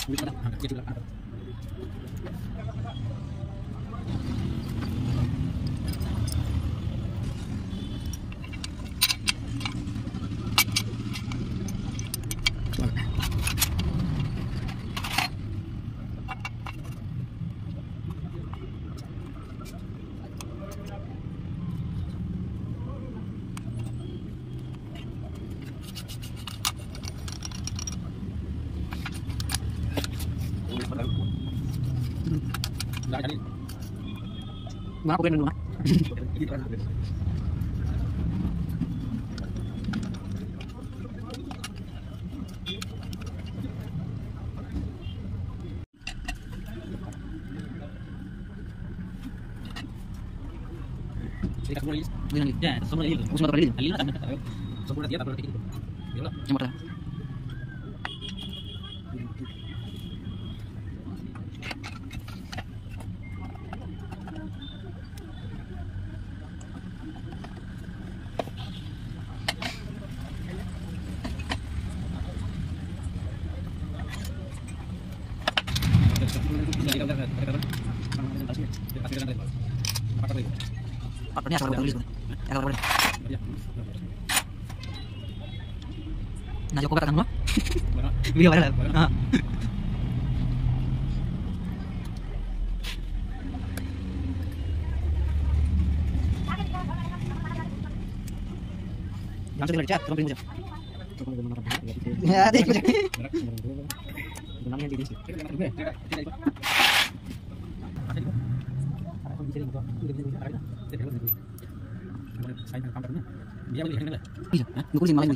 Nggak, aku dulu. Partnernya asal berapa kali? Nah, Joko katakan lo? Video viral. Jangan sedih chat, kamu pilih ya, deh. Benangnya di sini. Iya, gue kulisin malah ini.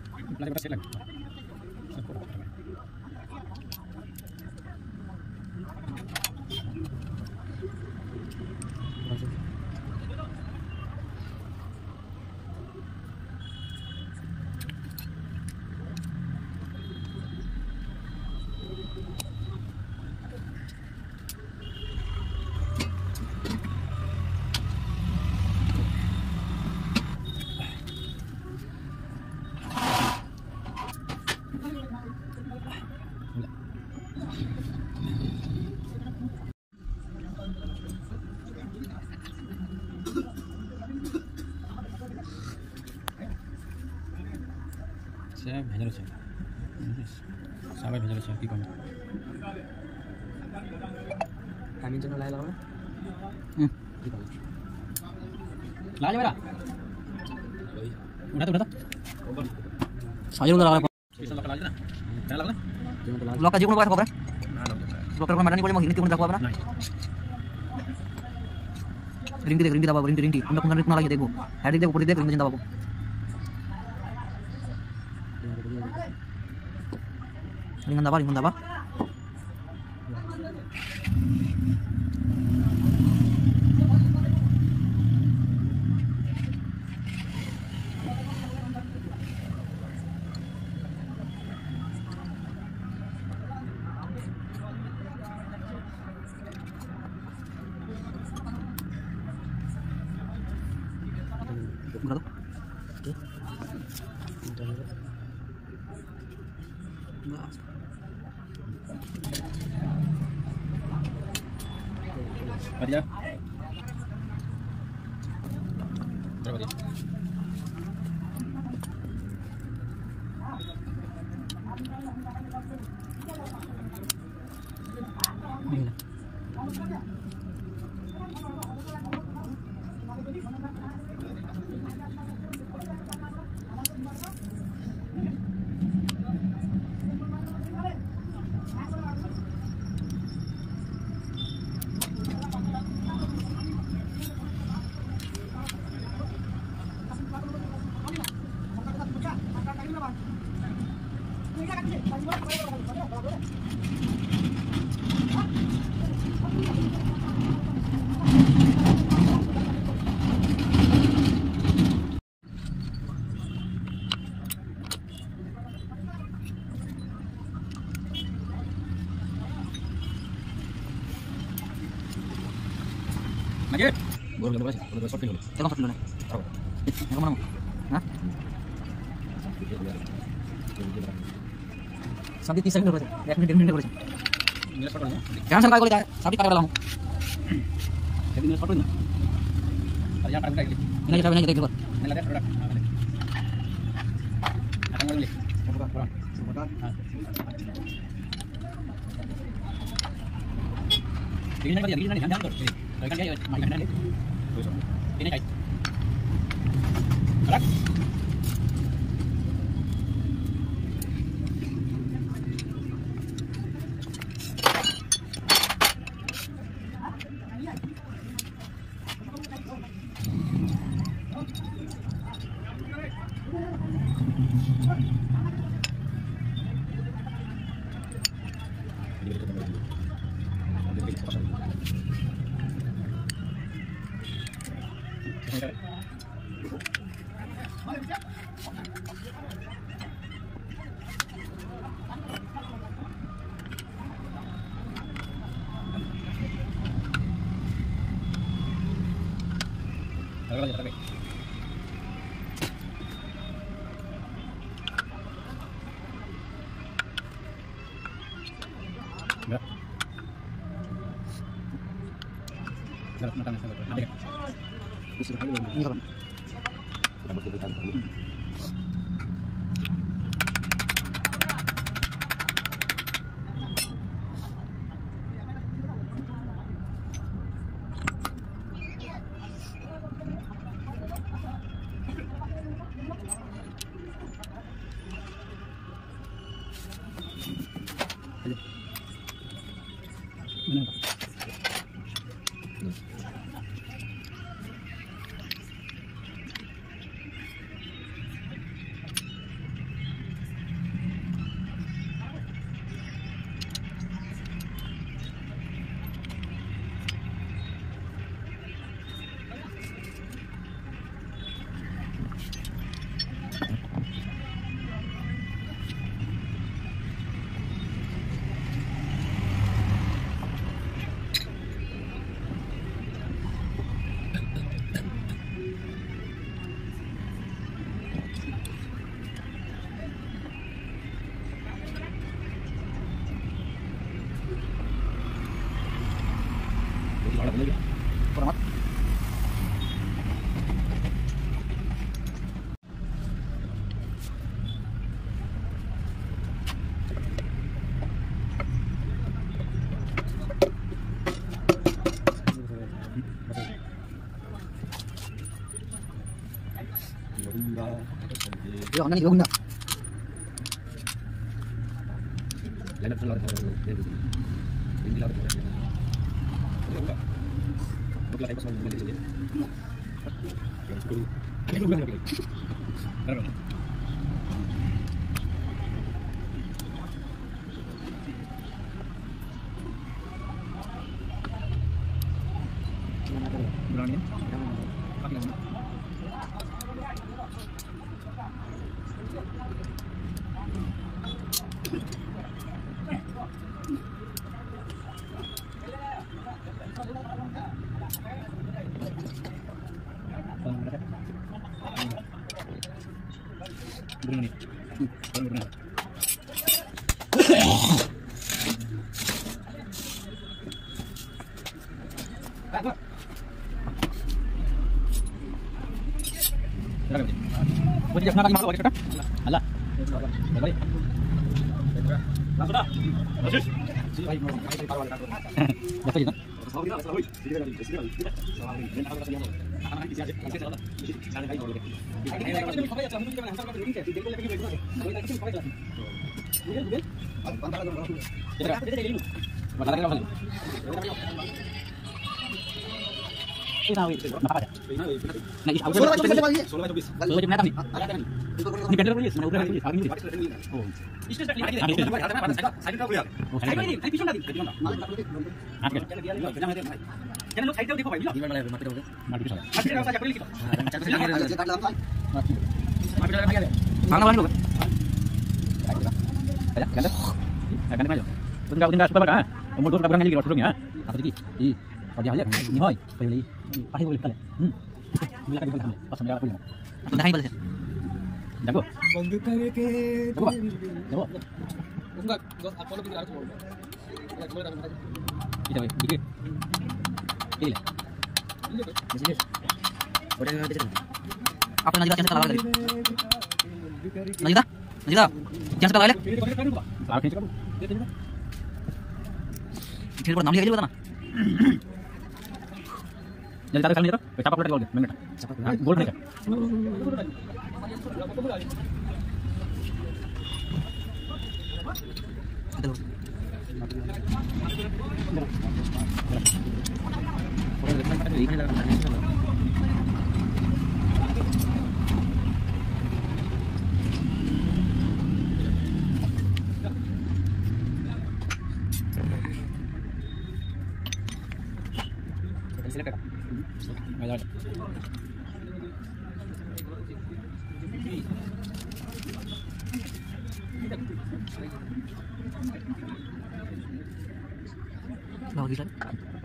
saya भेजा रहे साबाय भेजा रहे की कौन kami channel lain lah. ला जा मेरा उठा Saya udah lama. bisa bakal aja nah lala Blok aja kuno apa? Blok terus madani boleh mau ini kuno apa apa? Rinti apa rinti. Anda pengen kenal lagi deh bu. Hari deh putih deh rinti cinta apa? Ringan apa? Berapa? Oke. Mari ya. Berapa dia? Lanjut. Baru berapa sih? Baru short film. Tolong short dulu nih. Tahu. Yang mana? Hah? সাবি 30 second করেছে 1 minute 1 minute করেছে মিলে photo না cancel করে যায় সাবি কাটা গেলাম সেদিন ফটো না আর যা কাটা গেল না এটা না দেখো মেলা দে ফটো আটা গেল ফটো ফটো হ্যাঁ ini kan dia ini kan dia kan dia main kan dia ini kai alak enggak enggak makan ada ini kapan Format. Yo, nani guna. Lain keluar ini laut. Bukan saya pasal beli sini. Ini bukan lagi. Berapa? Berani? Apa lagi? Berani. Berani. Boleh jangan lagi masuk kita. Alah. Balik. Langsung dah. Lanjut. Betul kan? Jago. Enggak, gua upload di harus boleh. Enggak cuma dalam aja. Kita weh, dikit. Ini lah. Di sini. Udah di sini. Apa yang Najila cancel tadi? Najila? Najila? Jangan sekali lagi. Salah kecil kamu. Sini buat 6 aja juga tanah. Jadi tadi kali itu, siapa keluar dari gol dia? Main mereka. Gol mereka. Betul. Ayo. Lagi kan?